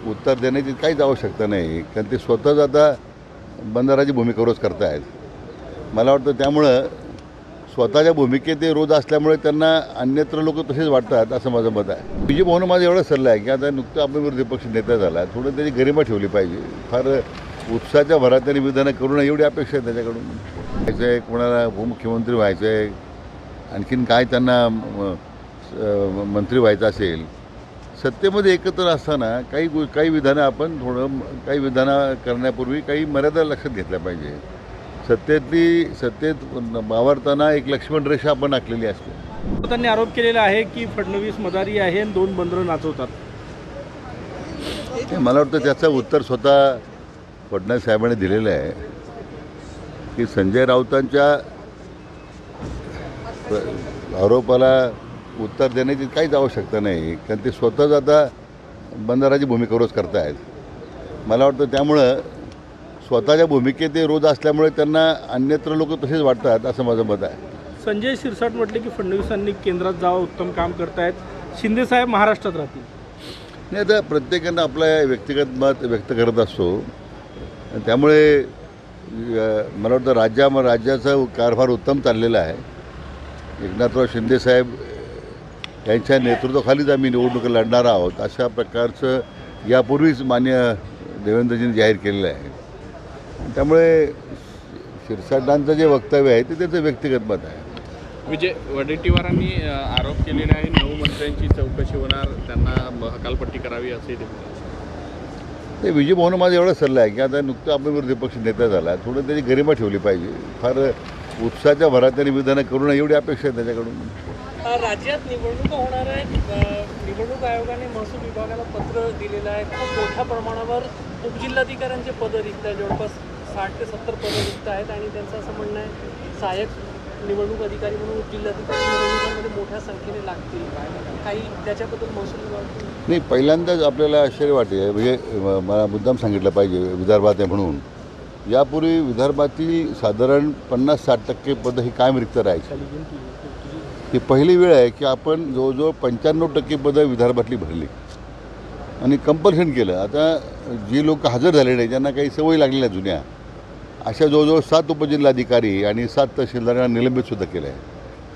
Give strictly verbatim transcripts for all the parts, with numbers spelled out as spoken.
उत्तर देण्याची काहीच आवश्यकता नाही, कारण ते स्वतःच आता बंधाराची भूमिकेवरच करतायत. मला वाटतं त्यामुळं स्वतःच्या भूमिकेत ते रोज असल्यामुळे त्यांना अन्यत्र लोक तसेच वाटतात असं माझं मत आहे. बी जे भाऊनं माझा एवढा सल्ला आहे की आता नुकतं आपण विरोधी पक्ष नेता झाला, थोडं त्याची गरिमा ठेवली पाहिजे. फार उत्साहाच्या भरात त्यांनी विधानं करू नये एवढी अपेक्षा आहे त्याच्याकडून. व्हायचं आहे, कोणाला उपमुख्यमंत्री व्हायचं आहे, आणखीन काय त्यांना मंत्री व्हायचं असेल, सत्तेमध्ये एकत्र असताना काही गो काही विधानं आपण थोडं काही विधानं करण्यापूर्वी काही मर्यादा लक्षात घेतल्या पाहिजे. सत्तेतली सत्तेत वावरताना एक लक्ष्मण रेषा आपण आखलेली असते. त्यांनी आरोप केलेला आहे की फडणवीस मदारी आहे आणि दोन बंदरं नाचवतात. मला वाटतं त्याचं उत्तर स्वतः फडणवीस साहेबांनी दिलेलं आहे की संजय राऊतांच्या आरोपाला उत्तर देण्याची काहीच आवश्यकता नाही, कारण ते स्वतःच आता बंधाराची भूमिकेवरच करतायत. मला वाटतं त्यामुळं स्वतःच्या भूमिकेत ते रोज असल्यामुळे त्यांना अन्यत्र लोक तसेच वाटतात असं माझं मत आहे. संजय शिरसाट म्हटले की फडणवीसांनी केंद्रात जावं, उत्तम काम करतायत, शिंदेसाहेब महाराष्ट्रात राहतील. नाही, आता प्रत्येकानं आपलं व्यक्तिगत मत व्यक्त करत असतो, त्यामुळे मला वाटतं राज्या राज्याचा कारभार उत्तम चाललेला आहे. एकनाथराव शिंदेसाहेब यांच्या नेतृत्वाखालीच आम्ही निवडणूक लढणार आहोत अशा प्रकारचं यापूर्वीच मान्य देवेंद्रजींनी जाहीर केलेलं आहे. त्यामुळे शिरसाटांचं जे वक्तव्य आहे ते त्याचं व्यक्तिगत मत आहे. विजय वडेट्टीवारांनी आरोप केलेले आहे नऊ मंत्र्यांची चौकशी होणार, त्यांना हकालपट्टी करावी असे ते विजय भाऊनं माझा एवढा सल्ला आहे की आता नुकतं आपण विरोधी पक्ष नेता झाला, थोडं त्याची गरिमा ठेवली पाहिजे. फार उत्साहाच्या भरात त्यांनी विधानं करू नये एवढी अपेक्षा आहे त्याच्याकडून. राज्यात निवडणुका होणार आहेत. निवडणूक आयोगाने महसूल विभागाला पत्र दिलेलं आहे. खूप मोठ्या प्रमाणावर उपजिल्हाधिकाऱ्यांचे पदं रिक्त आहेत, जवळपास साठ ते सत्तर पदं रिक्त आहेत आणि त्यांचं असं म्हणणं आहे सहाय्यक निवडणूक अधिकारी म्हणून उपजिल्हाधिकारी निवडणुकांमध्ये मोठ्या संख्येने लागतील. काही त्याच्याबद्दल महसूल विभाग नाही, पहिल्यांदाच आपल्याला आश्चर्य वाटते. म्हणजे मला मुद्दाम सांगितलं पाहिजे विदर्भात आहे म्हणून. यापूर्वी विदर्भातील साधारण पन्नास साठ टक्के पदं ही कायम रिक्त राहायची. ही पहिली वेळ आहे की आपण जवळजवळ पंच्याण्णव टक्के पदं विदर्भातली भरली आणि कंपल्शन केलं. आता जी लोक हजर झालेले आहेत, ज्यांना काही सवयी लागलेल्या जुन्या, अशा जवळजवळ सात उपजिल्हाधिकारी आणि सात तहसीलदारांना निलंबितसुद्धा केलं आहे.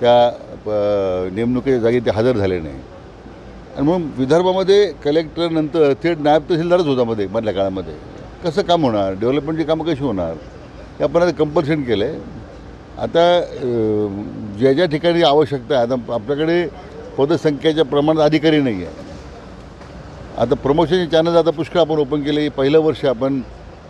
त्या नेमणुकीच्या जागी ते हजर झाले नाही. आणि म्हणून विदर्भामध्ये कलेक्टरनंतर थेट नायब तहसीलदारच होता मध्ये मधल्या काळामध्ये. कसं काम होणार, डेव्हलपमेंटची कामं कशी होणार, हे आपण आता कंपल्शन केलं आहे. आता ज्या ज्या ठिकाणी आवश्यकता आहे, आता आपल्याकडे पदसंख्येच्या प्रमाणात अधिकारी नाही आहे. आता प्रमोशनचे चॅनल आता पुष्कळ आपण ओपन केले. पहिलं वर्ष आपण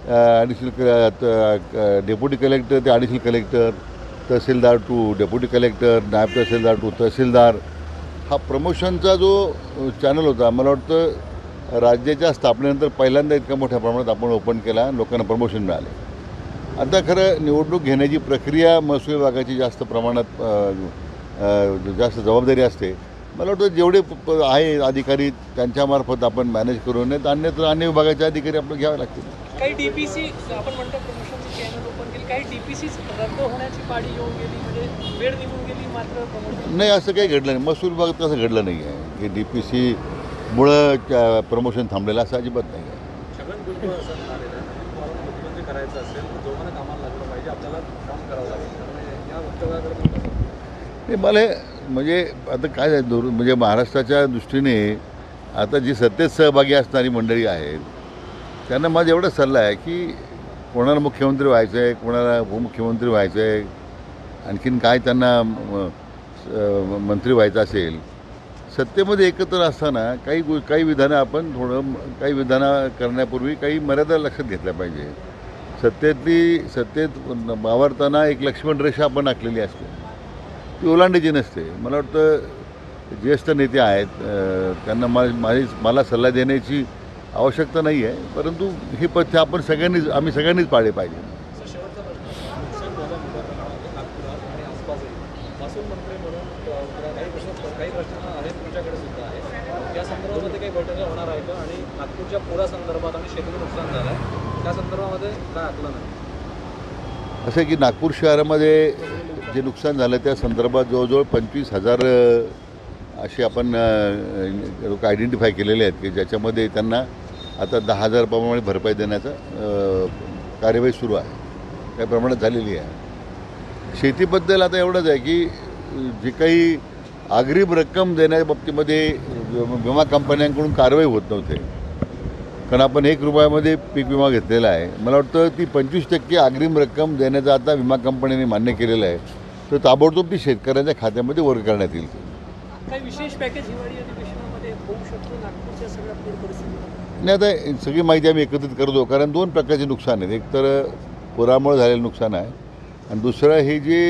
ॲडिशनल डेप्युटी कलेक्टर ते additional collector, tehsildar to deputy collector, naib tehsildar to तहसीलदार, हा प्रमोशनचा जो चॅनल होता, मला वाटतं राज्याच्या स्थापनेनंतर पहिल्यांदा इतक्या मोठ्या प्रमाणात आपण ओपन केला, लोकांना प्रमोशन मिळाले. आता खरं निवडणूक घेण्याची प्रक्रिया महसूल विभागाची जास्त प्रमाणात जास्त जबाबदारी असते. मला वाटतं जेवढे आहे अधिकारी त्यांच्यामार्फत आपण मॅनेज करू नये, तर अन्यत्र अन्य विभागाचे अधिकारी आपल्याला घ्यावे लागतील. काही डीपीसी आपण म्हणतो प्रमोशनची चॅनल ओपन केली, काही डीपीसी रद्द होण्याची पाळी येऊन गेली, म्हणजे वेळ निघून गेली, मात्र प्रमोशन नाही, असं काही घडलं नाही. महसूल विभागात असं घडलं नाही आहे की डी पी सी मुळं प्रमोशन थांबलेलं असं अजिबात नाही आहे. छगन भुजबळ असं म्हणालेलं आहे, मुख्यमंत्री करायचं असेल तर जोमाने कामाला लागलं पाहिजे, आपल्याला काम करावं लागेल. या वक्तव्याकडे नाही, मला म्हणजे आता काय आहे, दूर म्हणजे महाराष्ट्राच्या दृष्टीने आता जी सत्तेत सहभागी असणारी मंडळी आहेत त्यांना माझा एवढा सल्ला आहे की कोणाला मुख्यमंत्री व्हायचं आहे, कोणाला उपमुख्यमंत्री व्हायचं आहे, आणखीन काय त्यांना मंत्री व्हायचं असेल, सत्तेमध्ये एकत्र असताना काही गो काही विधानं आपण थोडं काही विधानं करण्यापूर्वी काही मर्यादा लक्षात घेतल्या पाहिजे. सत्तेतली सत्तेत वावरताना एक लक्ष्मण रेषा आपण आखलेली असते, ती ओलांडायची नसते. मला वाटतं ज्येष्ठ नेते आहेत, त्यांना मा माझी मला सल्ला देण्याची आवश्यकता नाही आहे, परंतु हे पथ्य आपण सगळ्यांनीच आम्ही सगळ्यांनीच पाळले पाहिजे. महसूल मंत्री म्हणून काही प्रश्न काही प्रश्न आहेत तुमच्याकडे सुद्धा आहे, या संदर्भामध्ये काही बैठका होणार आहे का? आणि नागपूरच्या पुरासंदर्भात आणि शेतीचं नुकसान झालं आहे त्या संदर्भामध्ये काय आकलन आहे? असं की नागपूर शहरामध्ये जे नुकसान झालं त्या संदर्भात जवळजवळ पंचवीस हजार असे आपण लोक आयडेंटिफाय केलेले आहेत की ज्याच्यामध्ये त्यांना आता दहा हजार प्रमाणे भरपाई देण्याचं अ, कार्यवाही सुरू आहे, काही प्रमाणात झालेली आहे. शेतीबद्दल आता एवढंच आहे की जी काही अग्रिम रक्कम देण्याच्या बाबतीमध्ये विमा कंपन्यांकडून कारवाई होत नव्हते, कारण आपण एक रुपयामध्ये पीक विमा घेतलेला आहे. मला वाटतं ती पंचवीस टक्के अग्रिम रक्कम देण्याचं आता विमा कंपन्यांनी मान्य केलेलं आहे, तर ताबडतोब ती शेतकऱ्यांच्या खात्यामध्ये वर्ग करण्यात येईल. काही विशेष पॅकेज हिवाळी अधिवेशनामध्ये होऊ शकतो नागपूरच्या सगळ्या पूर परिस्थितीमध्ये? नाही, आता सगळी माहिती आम्ही एकत्रित करतो, कारण दोन प्रकारचे नुकसान आहेत. एक तर पुरामुळे झालेलं नुकसान आहे, आणि दुसरं हे जे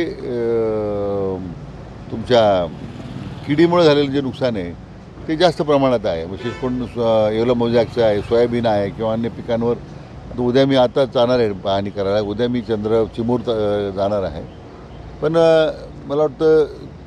अ, तुमच्या किडीमुळे झालेलं जे नुकसान आहे ते जास्त प्रमाणात आहे. विशेष करून येलो मोझॅकचं आहे, सोयाबीन आहे किंवा अन्य पिकांवर. आता उद्या मी आता जाणार आहे पाहणी करायला, उद्या मी चंद्र चिमूर अ, जाणार आहे. पण अ, मला वाटतं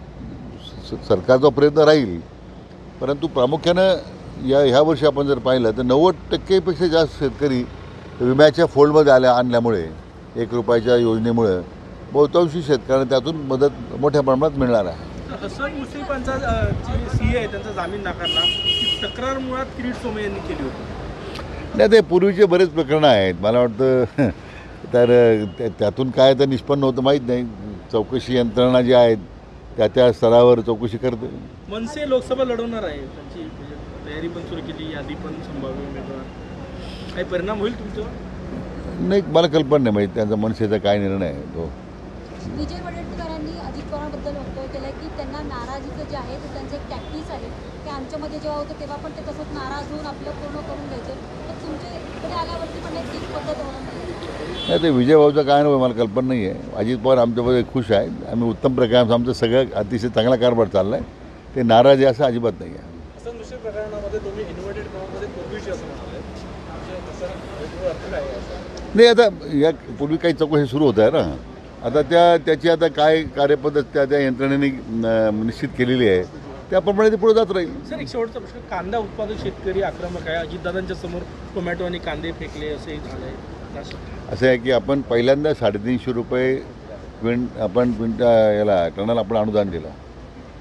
स- सरकारचा प्रयत्न राहील, परंतु प्रामुख्यानं या ह्या वर्षी आपण जर पाहिलं तर नव्वद टक्केपेक्षा जास्त शेतकरी विम्याच्या फोल्डमध्ये आल्या आणल्यामुळे एक रुपयाच्या योजनेमुळे बहुतांशी शेतकऱ्यांना त्यातून मदत मोठ्या प्रमाणात मिळणार आहे. हसन मुश्रीफांचा अ, जे सी ए आहे त्यांचा जामीन नाकारला. ती तक्रार मुळात किरीट सोमय्या यांनी केली होती. नाही, ते पूर्वीचे बरेच प्रकरणं आहेत. मला वाटतं तर त्या- त्यातून काय तर निष्पन्न होतं माहीत नाही. चौकशी यंत्रणा जी आहेत त्या त्या स्तरावर चौकशी करते. मनसे लोकसभा लढवणार आहे, त्यांची म्हणजे तयारी पण सुरू केली, यादी पण संभाव्य उमेदवार. काही परिणाम होईल तुमच्यावर? नाही, मला कल्पना नाही माहीत त्यांचा मनसेचा काय निर्णय आहे तो. विजय वडेट्टीवारांनी अजित पवारांबद्दल वक्तव्य केलं की त्यांना नाराजीचं जे आहे ते त्यांचं एक टॅक्टिस आहे, ते आमच्यामध्ये जेव्हा होतं तेव्हा पण ते तसंच नाराज होऊन आपलं पूर्ण करून घ्यायचे. तर तुमच्या इकडे आल्यावरती पण एक तीच पद्धत होणार नाही? नाही, ते विजयभाऊचं काय नाही मला कल्पना नाही आहे. अजित पवार आमच्यामध्ये खुश आहे, आम्ही उत्तम प्रकारे आमचं सगळं अतिशय चांगला कारभार चालला आहे. ते नाराज आहे असं अजिबात नाही आहे. असं दुसऱ्या प्रकरणामध्ये तुम्ही इन्व्हर्टेड कॉममध्ये पूर्वीची असं म्हणाले, म्हणजे तसं अर्थ आहे असं? नाही, आता या पूर्वी काही चौकशी सुरू होत आहे ना, आता त्या त्याची आता काय कार्यपद्धत त्या त्या यंत्रणेने अं, निश्चित केलेली आहे, त्याप्रमाणे ते पुढे जात राहील. सर, एक शेवटचा प्रश्न. कांदा उत्पादक शेतकरी आक्रमक आहे, अजितदादांच्या समोर टोमॅटो आणि कांदे फेकले असंही झालं आहे. असं आहे की आपण पहिल्यांदा साडेतीनशे रुपये क्विंट आपण क्विंटा याला टनाला आपण अनुदान दिलं,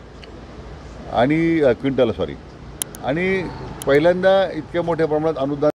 आणि क्विंटाला सॉरी आणि पहिल्यांदा इतक्या मोठ्या प्रमाणात अनुदान